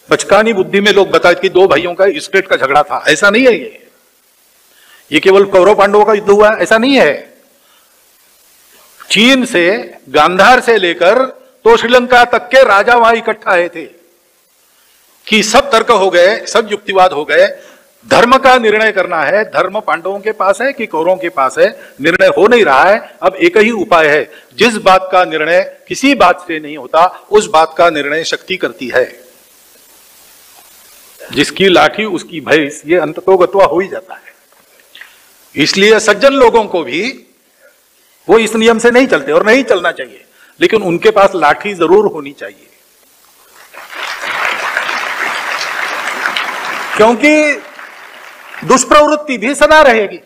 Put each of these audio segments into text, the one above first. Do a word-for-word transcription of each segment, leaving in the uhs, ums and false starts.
बचकानी बुद्धि में लोग बताते कि दो भाइयों का स्टेट का झगड़ा था, ऐसा नहीं है। ये ये केवल कौरव पांडवों का युद्ध हुआ, ऐसा नहीं है। चीन से, गांधार से लेकर तो श्रीलंका तक के राजा वहां इकट्ठा आए थे कि सब तर्क हो गए, सब युक्तिवाद हो गए, धर्म का निर्णय करना है। धर्म पांडवों के पास है कि कौरवों के पास है, निर्णय हो नहीं रहा है। अब एक ही उपाय है, जिस बात का निर्णय किसी बात से नहीं होता, उस बात का निर्णय शक्ति करती है। जिसकी लाठी उसकी भैंस, ये अंततोगत्वा हो ही जाता है। इसलिए सज्जन लोगों को भी वो इस नियम से नहीं चलते और नहीं चलना चाहिए, लेकिन उनके पास लाठी जरूर होनी चाहिए, क्योंकि दुष्प्रवृत्ति भी सदा रहेगी।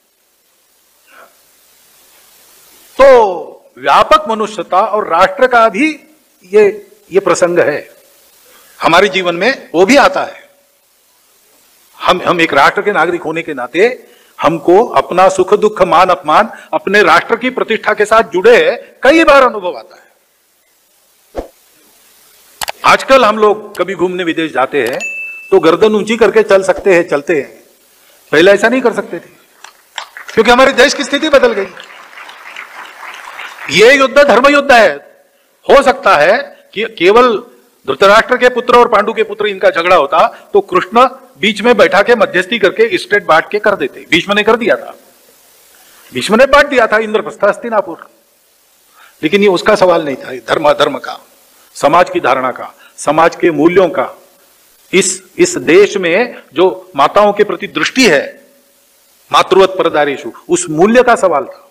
तो व्यापक मनुष्यता और राष्ट्र का भी ये ये प्रसंग है हमारे जीवन में, वो भी आता है। हम हम एक राष्ट्र के नागरिक होने के नाते हमको अपना सुख दुख मान अपमान अपने राष्ट्र की प्रतिष्ठा के साथ जुड़े कई बार अनुभव आता है। आजकल हम लोग कभी घूमने विदेश जाते हैं तो गर्दन ऊंची करके चल सकते हैं, चलते हैं। पहले ऐसा नहीं कर सकते थे, क्योंकि हमारे देश की स्थिति बदल गई। ये युद्ध धर्म युद्ध है। हो सकता है कि केवल धृतराष्ट्र के पुत्र और पांडु के पुत्र इनका झगड़ा होता तो कृष्ण बीच में बैठा के मध्यस्थी करके स्टेट बांट के कर देते। भीष्म ने कर दिया था, भीष्म ने बांट दिया था इंद्रप्रस्थ हस्तिनापुर। लेकिन ये उसका सवाल नहीं था, धर्म धर्म का, समाज की धारणा का, समाज के मूल्यों का। इस इस देश में जो माताओं के प्रति दृष्टि है, मातृवत परदारेषु, उस मूल्य का सवाल था।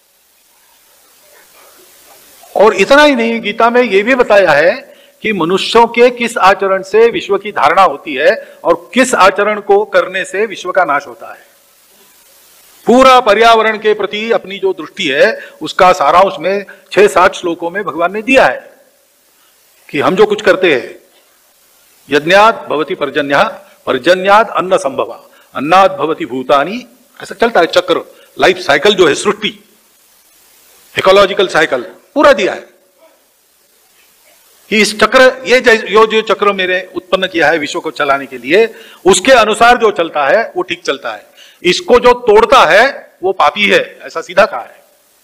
और इतना ही नहीं, गीता में यह भी बताया है कि मनुष्यों के किस आचरण से विश्व की धारणा होती है और किस आचरण को करने से विश्व का नाश होता है। पूरा पर्यावरण के प्रति अपनी जो दृष्टि है उसका सारांश में छह सात श्लोकों में भगवान ने दिया है कि हम जो कुछ करते हैं, यज्ञात भवति पर्जन्यः, पर्जन्यात अन्न संभवा, अन्नात भवति भूतानि, ऐसा चलता है चक्र, लाइफ साइकिल जो है, सृष्टि, इकोलॉजिकल साइकिल पूरा दिया है कि इस चक्र, ये जो जो चक्र मेरे उत्पन्न किया है विश्व को चलाने के लिए, उसके अनुसार जो चलता है वो ठीक चलता है। इसको जो तोड़ता है वो पापी है, ऐसा सीधा कहा है।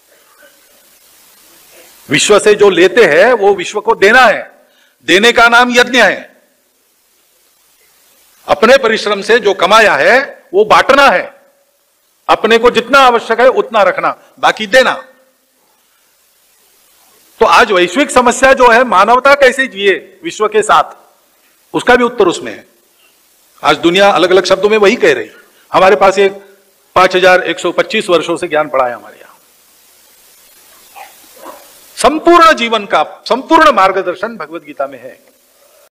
विश्व से जो लेते हैं वो विश्व को देना है, देने का नाम यज्ञ है। अपने परिश्रम से जो कमाया है वो बांटना है, अपने को जितना आवश्यक है उतना रखना, बाकी देना। तो आज वैश्विक समस्या जो है, मानवता कैसे जिए विश्व के साथ, उसका भी उत्तर उसमें है। आज दुनिया अलग अलग शब्दों में वही कह रही। हमारे पास एक पांच हजार एक सौ पच्चीस वर्षों से ज्ञान पड़ा है हमारे यहां। संपूर्ण जीवन का संपूर्ण मार्गदर्शन भगवत गीता में है।